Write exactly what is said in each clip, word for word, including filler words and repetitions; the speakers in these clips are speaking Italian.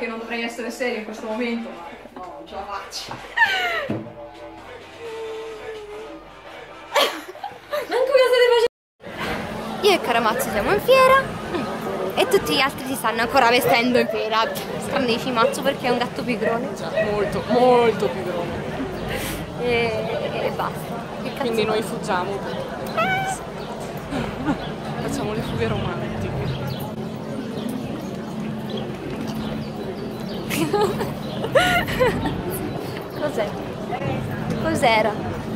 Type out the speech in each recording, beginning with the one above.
che non dovrei essere serio in questo momento, ma no, non ce la faccio. Manco cosa stai facendo? Io e Caramazzo siamo in fiera e tutti gli altri si stanno ancora vestendo in fiera. Tranne Cimazzo perché è un gatto pigrone. Molto, molto pigrone. E, e basta. Quindi noi fuggiamo. Facciamo le fughe romantiche. Cos'è? Cos'era?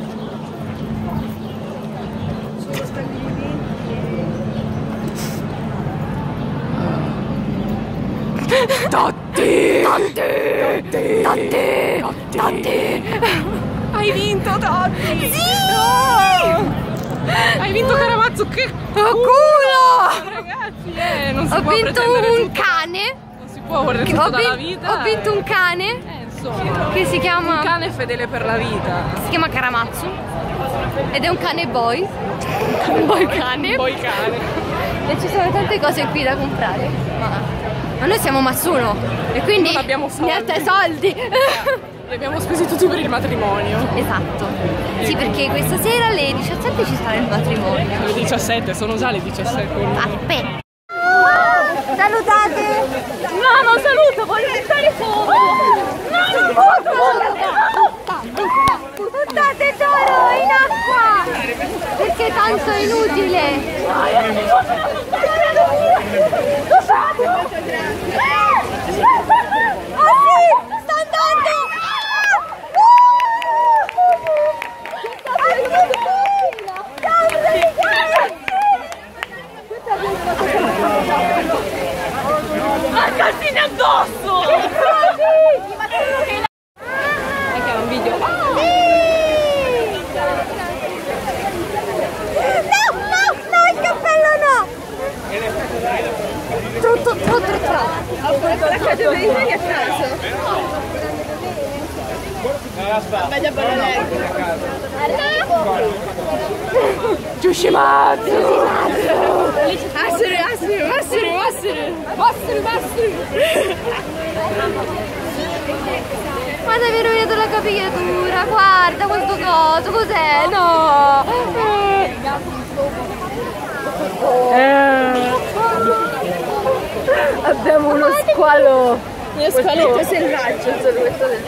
Totti! Totti! Totti! Totti! Hai vinto, Totti! Sì! Oh! Hai vinto Caramazzo, che Oh, culo! Ragazzi, eh, non si Ho può vinto pretendere un tutto. cane. Non si può vorrei Che tutto ho, dalla vin- vita. ho vinto un cane Eh, insomma. che si chiama, Un cane fedele per la vita. si chiama Caramazzo ed è un cane boy. Un boy cane. Poi cane. E ci sono tante cose qui da comprare. Ma, ma noi siamo Massuno e quindi Non abbiamo soldi. niente soldi. Li abbiamo spesi tutti per il matrimonio. Esatto. Sì, perché questa sera alle diciassette ci sarà il matrimonio. Le diciassette, sono già le diciassette. Aspetta. Salutate! No, non saluto, voglio stare solo! No, non posso! Buttate Toro in acqua! Perché tanto è inutile! Oh sì! Sta andando! Calzini addosso! È che era un video. No, no, no, il cappello no! Tutto, tutto, tutto. Ho fatto la casa dei miei a caso. Meglio ballare. Giuscimazzo! Essere, essere, essere, essere. Massere, massere. Ma ti hai rovinato la capigliatura, guarda questo coso, cos'è? No! Eh. Abbiamo uno squalo. Uno squaletto selvaggio, solo questo del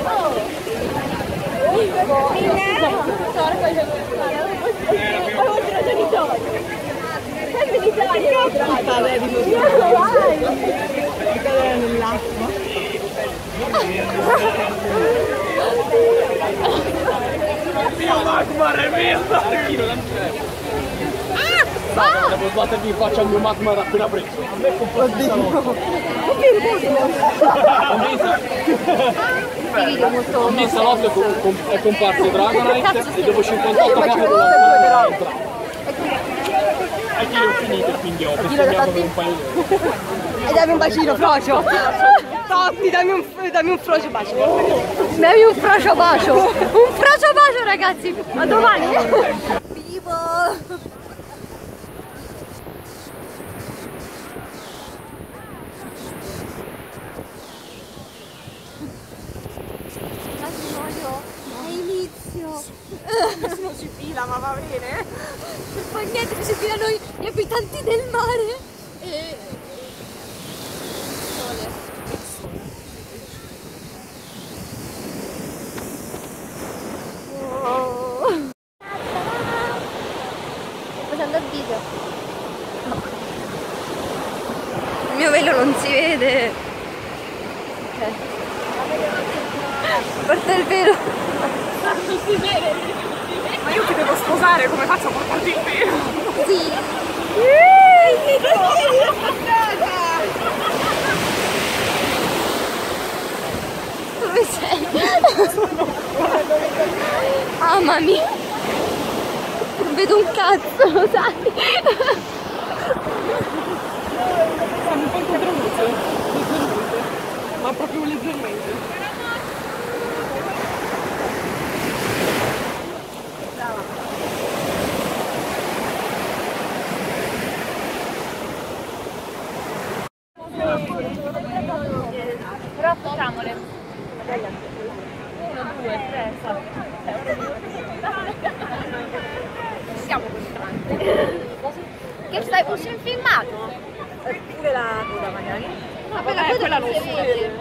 Mio Magmar è mio! Ah! Devo sbattermi in faccia al mio Magmar appena preso. Oddio! In un salotto è, com com è comparso Dragonite e dopo cinquantotto capi non l'ha entrato. E che io ho finito quindi ho risparmiato per un paio di ore. E dammi un bacino, frocio! Totti, dammi un, dammi un frocio bacio! Dammi un frocio bacio! Un frocio bacio, ragazzi! A domani! Vivo! È inizio! Nessuno ci fila, ma va bene. Non fa niente, ci filano gli abitanti del mare! E... il video. Il mio velo non si vede. Ok. Porta il velo. Non si vede. Ma io ti devo sposare, come faccio a portarti il velo? Sì. Dove sei? Mamma mia. Non vedo un cazzo, lo sai? Siamo un po' in controluce, leggermente, ma proprio leggermente. Però amore. Uno, due, tre, siamo costranti. Che stai facendo filmato? Pure la coda magari. Ma quella, quella, quella non si vede.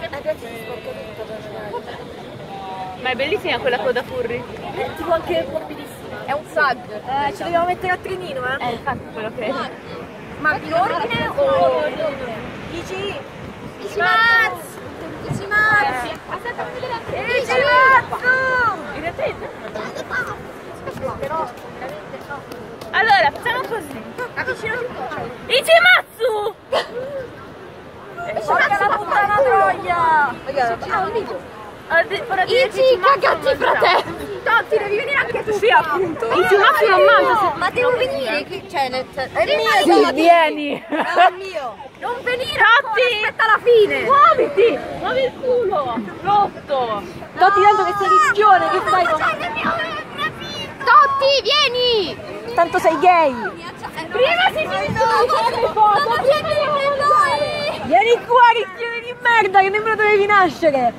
Ma è bellissima quella coda furry. È tipo anche morbidissima. È un sag. Eh, ci dobbiamo mettere a trenino, eh. Eh, infatti quello che è. Ma di ordine o... Dici... Ichimaz! Ichimaz! Aspetta, non vedere anche Ichimaz! In realtà però veramente no. Allora, facciamo così. Avvicino Ichimatsu! Porca la puttana troia! Ragazzi, ah, un video. Ichi, cagatti fratello! Totti, devi venire anche tu! Sì, appunto! Ichimatsu non mangia! Ma devo venire! Che... Cioè, nel... È mio! Sì, vieni! È mio! Non venire! Totti! Aspetta la fine! Muoviti! Muovi il culo! Rotto! Totti, tanto che sei ricchione, che fai? Totti, vieni! Tanto sei gay! Prima si finisce le foto! Vieni! Vieni qua, ricchione di merda, che nemmeno dovevi nascere!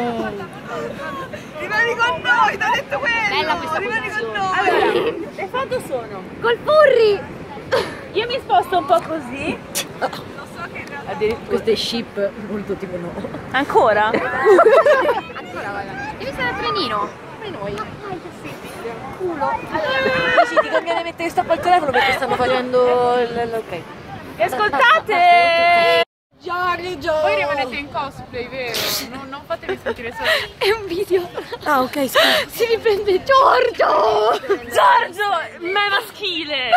Rimani con noi, ti ho detto quello! Bella questa Rimani con posizione. noi! Allora, le foto sono col furry! Io mi sposto un po' così. Questo è ship, molto tipo no. Ancora? Ancora, guarda. Devi stare a trenino. Per noi. Culo. Sì, ti conviene mettere stop al telefono perché stanno facendo il... ok. E ascoltate! Giorgio, Giorgio! Voi rimanete in cosplay, vero? Non, non fatevi sentire solo. È un video. Ah, ok, scusa. Si riprende Giorgio! Giorgio! Me maschile!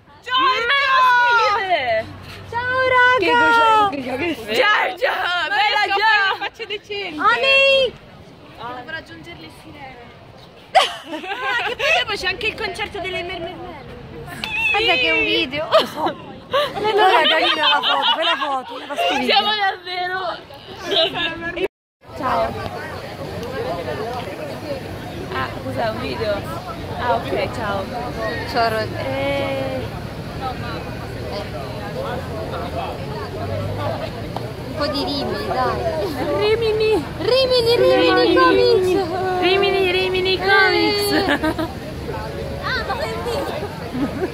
Me maschile! Ciao raga! Che cosa? Giorgio! Bella Giorgio! Facce decenti! Ani! Devo raggiungere le sirene. Ah, che poi dopo c'è anche il concerto delle mermellane. Guarda che è un video. Allora è carina la foto, fai la foto, la scrivi. Siamo davvero. Ciao. Ah, cos'è un video? Ah, ok, ciao. Ciao. Eh... Un po' di Rimini, dai. Rimini. Rimini, Rimini, Comics. Rimini, Rimini, Comics. Ah, ma senti.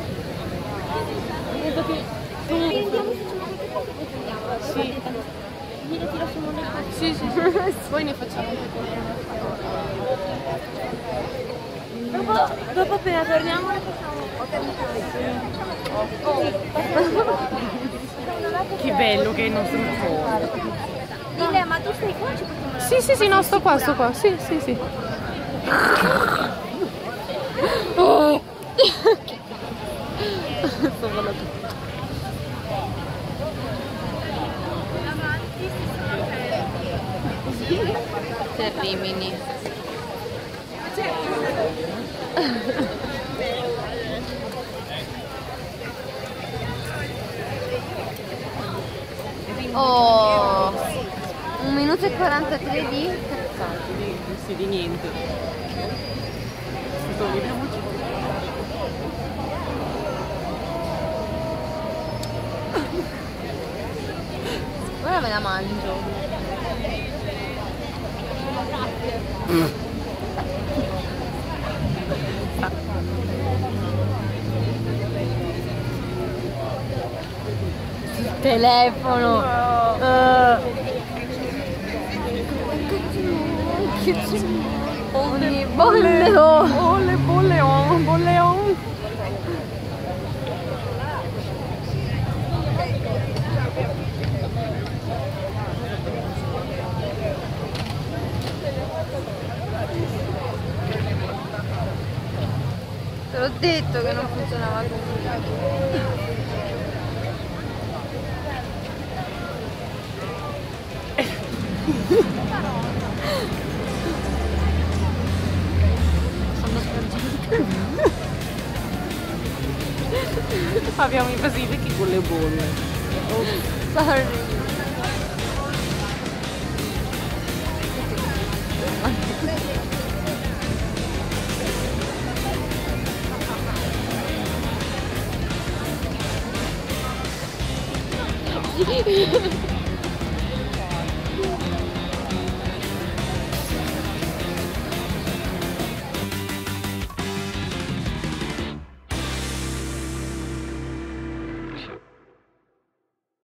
Sì. Sì, sì, sì. Poi ne facciamo anche dopo, dopo appena torniamo ne facciamo. Che bello che è il nostro fuoco. Dile, ma tu stai qua? Ci possiamo... Sì, sì, sì, no, sto qua, sto qua. Sì, sì, sì. Oh. Sto volando. Per Rimini. Oh, un minuto e quarantatré di cazzate. Sì, di niente. Ora me la mangio. Telefono. Uh. Ogni bolleo. Bolle, bolleon, bolleon. Te l'ho detto che non funzionava così. Abbiamo i vasi vecchi con le bolle. Oh, sorry.